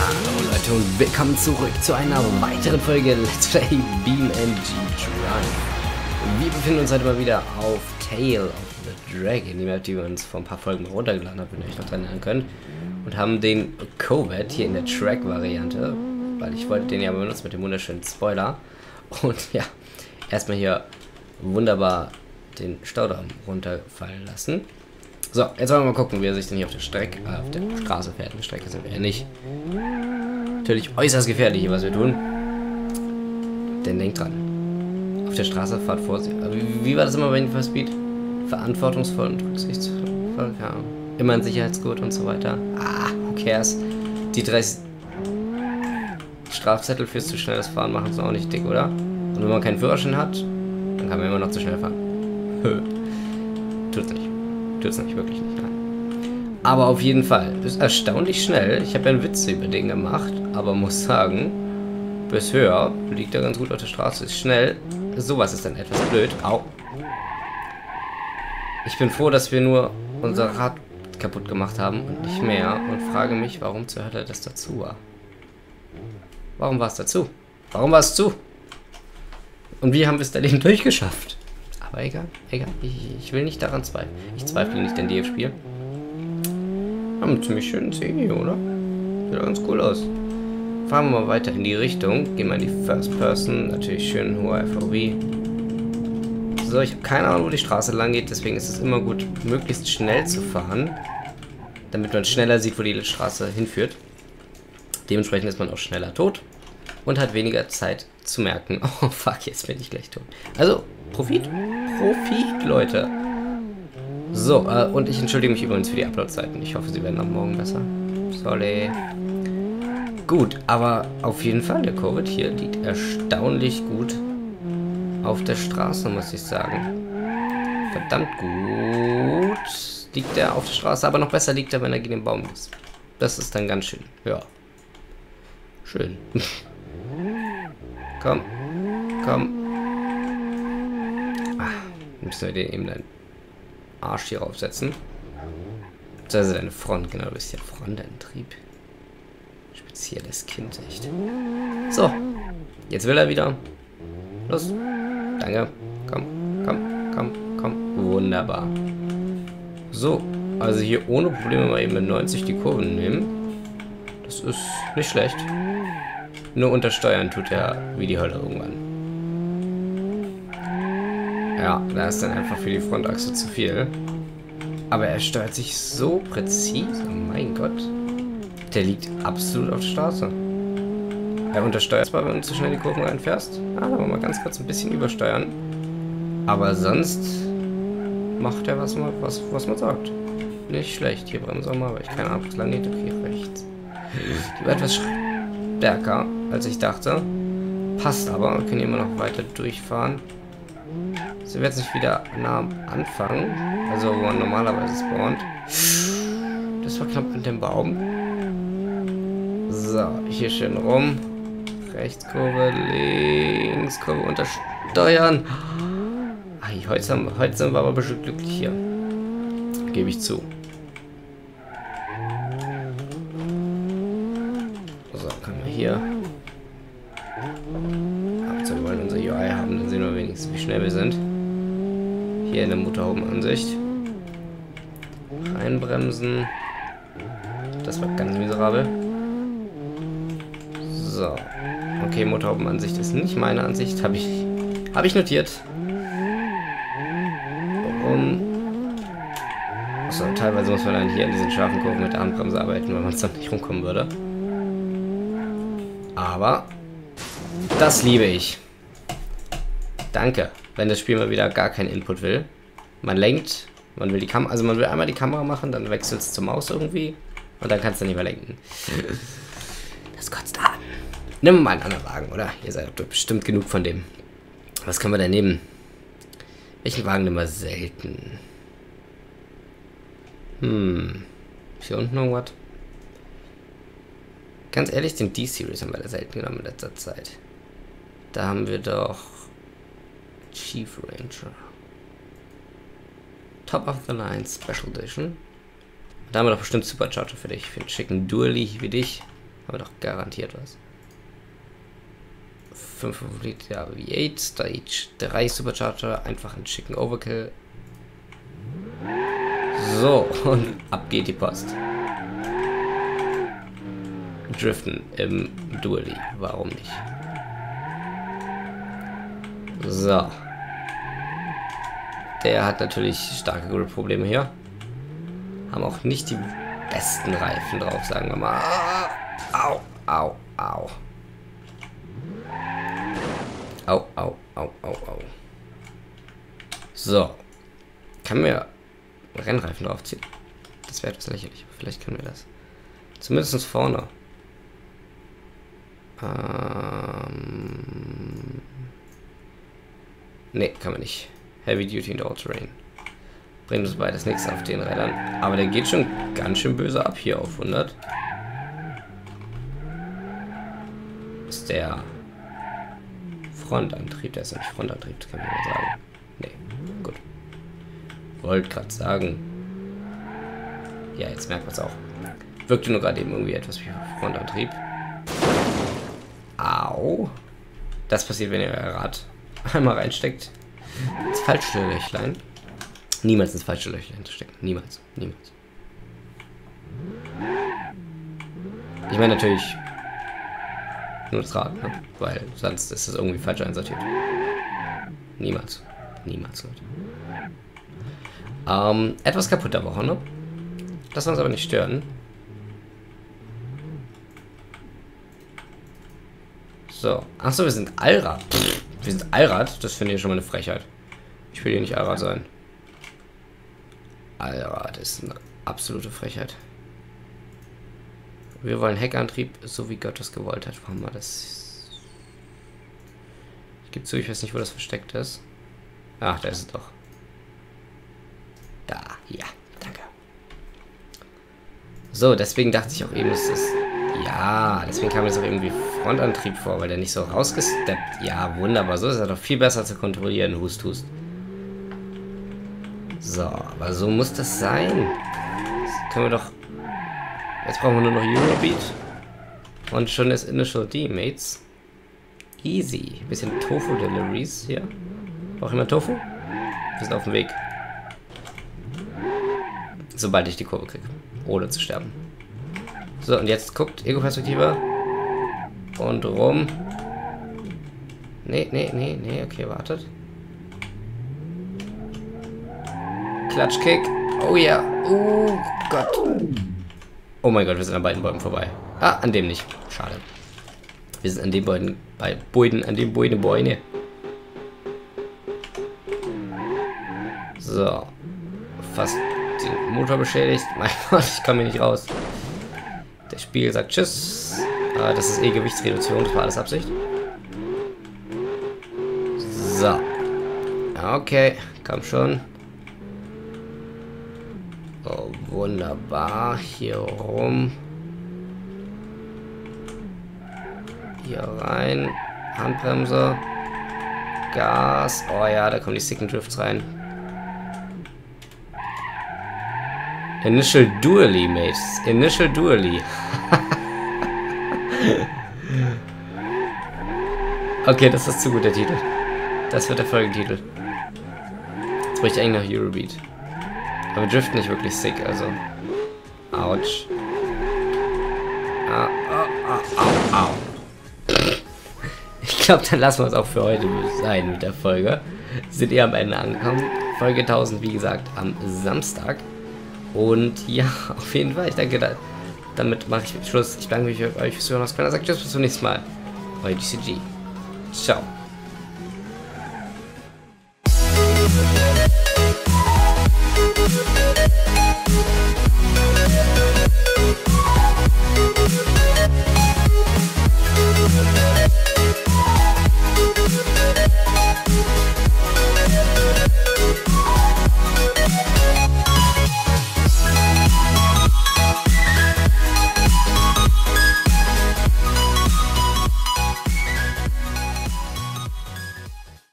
Hallo Leute und willkommen zurück zu einer weiteren Folge Let's Play BeamNG Drive. Wir befinden uns heute mal wieder auf Tale of the Dragon, die Map, die wir uns vor ein paar Folgen runtergeladen haben, wenn ihr euch noch dran erinnern könnt. Und haben den Covet hier in der Track-Variante, weil ich wollte den ja benutzen mit dem wunderschönen Spoiler. Und ja, erstmal hier wunderbar den Staudamm runterfallen lassen. So, jetzt wollen wir mal gucken, wie er sich denn hier auf der Straße fährt. Eine Strecke sind wir ja nicht. Natürlich äußerst gefährlich hier, was wir tun. Denn denkt dran. Auf der Straße fahrt Vorsicht. Wie war das immer bei Need for Speed? Verantwortungsvoll und rücksichtsvoll. Ja. Immer ein Sicherheitsgurt und so weiter. Ah, who cares? Die 30 Strafzettel fürs zu schnelles Fahren machen es auch nicht dick, oder? Und wenn man keinen Führerschein hat, dann kann man immer noch zu schnell fahren. Tut's nicht. Tut's nicht, wirklich nicht, nein. Aber auf jeden Fall, ist erstaunlich schnell. Ich habe ja einen Witz über den gemacht, aber muss sagen, bis höher liegt er ganz gut auf der Straße, ist schnell. Sowas ist dann etwas blöd. Au. Ich bin froh, dass wir nur unser Rad kaputt gemacht haben und nicht mehr und frage mich, warum zur Hölle das dazu war. Warum war es dazu? Warum war es zu? Und wie haben wir es da eben durchgeschafft? Aber egal, egal. Ich will nicht daran zweifeln. Ich zweifle nicht an DF-Spiel. Haben einen ziemlich schönen See hier, oder? Sieht ganz cool aus. Fahren wir mal weiter in die Richtung. Gehen wir in die First Person. Natürlich schön hoher FOV. So, ich habe keine Ahnung, wo die Straße lang geht. Deswegen ist es immer gut, möglichst schnell zu fahren. Damit man schneller sieht, wo die Straße hinführt. Dementsprechend ist man auch schneller tot. Und hat weniger Zeit zu merken. Oh, fuck, jetzt bin ich gleich tot. Also, Profit, Leute. So, und ich entschuldige mich übrigens für die Upload-Zeiten. Ich hoffe, sie werden ab morgen besser. Sorry. Gut, aber auf jeden Fall, der Covet hier liegt erstaunlich gut auf der Straße, muss ich sagen. Verdammt gut liegt er auf der Straße, aber noch besser liegt er, wenn er gegen den Baum ist. Das ist dann ganz schön. Ja. Schön. Komm. Komm. Müssen wir den eben deinen Arsch hier raufsetzen. Also deine Front, genau, du bist ja Frontantrieb. Spezielles Kind, echt. So, jetzt will er wieder. Los. Danke. Komm, komm, komm, komm. Wunderbar. So, also hier ohne Probleme mal eben mit 90 die Kurven nehmen. Das ist nicht schlecht. Nur untersteuern tut er wie die Hölle irgendwann. Ja, da ist dann einfach für die Frontachse zu viel. Aber er steuert sich so präzise. Mein Gott. Der liegt absolut auf der Straße. Er untersteuert zwar, wenn du zu schnell die Kurven reinfährst. Aber mal ganz kurz ein bisschen übersteuern. Aber sonst macht er, was man sagt. Nicht schlecht. Hier bremsen wir mal, weil ich keine Ahnung, was lang geht. Okay, rechts. Die war etwas stärker, als ich dachte. Passt aber. Wir können hier immer noch weiter durchfahren. Sind wir jetzt nicht wieder nah am Anfang, also wo man normalerweise spawnt. Das war knapp mit dem Baum. So, hier schön rum. Rechtskurve, Linkskurve untersteuern. Heute sind wir aber bestimmt glücklich hier. Gebe ich zu. So, können wir hier. Also, wir wollen unser UI haben, dann sehen wir wenigstens, wie schnell wir sind. Hier in der Motorhaubenansicht. Reinbremsen. Das war ganz miserabel. So. Okay, Motorhaubenansicht ist nicht meine Ansicht. Habe ich notiert. Warum? Achso, teilweise muss man dann hier in diesen scharfen Kurven mit der Handbremse arbeiten, weil man es dann nicht rumkommen würde. Aber das liebe ich. Danke. Wenn das Spiel mal wieder gar keinen Input will. Man lenkt, man will die Kamera, also man will einmal die Kamera machen, dann wechselt es zur Maus irgendwie und dann kannst du nicht mehr lenken. Das kotzt an. Nimm mal einen anderen Wagen, oder? Ihr seid bestimmt genug von dem. Was können wir denn nehmen? Welchen Wagen nehmen wir selten? Ist hier unten irgendwas? Ganz ehrlich, den D-Series haben wir da selten genommen in letzter Zeit. Da haben wir doch Chief Ranger. Top of the Line Special Edition. Da haben wir doch bestimmt Supercharger für dich. Für einen schicken Dually wie dich. Aber doch garantiert was. 5 Liter V8, Stage 3 Supercharger, einfach ein Chicken Overkill. So, und ab geht die Post. Driften im Dually, warum nicht? So. Der hat natürlich starke Grip-Probleme hier. Haben auch nicht die besten Reifen drauf, sagen wir mal. Au, au, au. Au, au, au, au, au. So. Kann mir Rennreifen draufziehen? Das wäre etwas lächerlich. Vielleicht können wir das. Zumindest vorne. Ne, kann man nicht. Heavy Duty und All-Terrain. Bringt uns beides nichts auf den Rädern. Aber der geht schon ganz schön böse ab hier auf 100. Ist der Frontantrieb? Der ist ja nicht Frontantrieb, das kann man ja sagen. Ne, gut. Wollte gerade sagen. Ja, jetzt merkt man es auch. Wirkte nur gerade eben irgendwie etwas wie Frontantrieb. Au. Das passiert, wenn ihr euer Rad einmal reinsteckt. Ins falsche Löchlein. Niemals ins falsche Löchlein zu stecken. Niemals. Niemals. Ich meine natürlich nur das Rad, ne? Weil sonst ist es irgendwie falsch einsortiert. Niemals. Niemals, Leute. Etwas kaputt der Woche, ne? Das soll uns aber nicht stören. So. Achso, wir sind Allrad. Wir sind Allrad? Das finde ich schon mal eine Frechheit. Ich will hier nicht Allrad sein. Allrad ist eine absolute Frechheit. Wir wollen Heckantrieb, so wie Gott das gewollt hat. Warum war das? Ich gebe zu, ich weiß nicht, wo das versteckt ist. Ach, da ist es doch. Da, ja, danke. So, deswegen dachte ich auch eben, es ist... Ja, deswegen kam mir das auch irgendwie Frontantrieb vor, weil der nicht so rausgesteppt. Ja, wunderbar, so ist er doch viel besser zu kontrollieren. Hust, hust. So, aber so muss das sein. Das können wir doch... Jetzt brauchen wir nur noch Eurobeat. Und schon ist Initial D, Mates. Easy. Ein bisschen Tofu-Deliveries hier. Braucht jemand Tofu? Wir sind auf dem Weg. Sobald ich die Kurve kriege. Ohne zu sterben. So, und jetzt guckt, Ego-Perspektive. Und rum. Nee, nee, nee, nee, okay, wartet. Klatschkick. Oh ja. Oh Gott. Oh mein Gott, wir sind an beiden Bäumen vorbei. Ah, an dem nicht. Schade. Wir sind an dem Bäumen, an dem Bäume. So. Fast den Motor beschädigt. Mein Gott, ich komme hier nicht raus. Der Spiegel sagt Tschüss. Das ist Gewichtsreduktion, das war alles Absicht. So. Okay, komm schon. Oh, wunderbar. Hier rum. Hier rein. Handbremse. Gas. Oh ja, da kommen die sicken Drifts rein. Initial Dually, Mates. Initial Dually. Okay, das ist zu gut, der Titel. Das wird der Folgentitel. Jetzt bräuchte ich eigentlich noch Eurobeat. Aber wir driften nicht wirklich sick, also. Autsch. Au, au, au, au. Ich glaube, dann lassen wir es auch für heute sein mit der Folge. Sind eher am Ende angekommen. Folge 1000, wie gesagt, am Samstag. Und ja, auf jeden Fall, ich denke, damit mache ich Schluss. Ich danke mich für euch fürs Hören. Tschüss, bis zum nächsten Mal. Euer DCG. Ciao.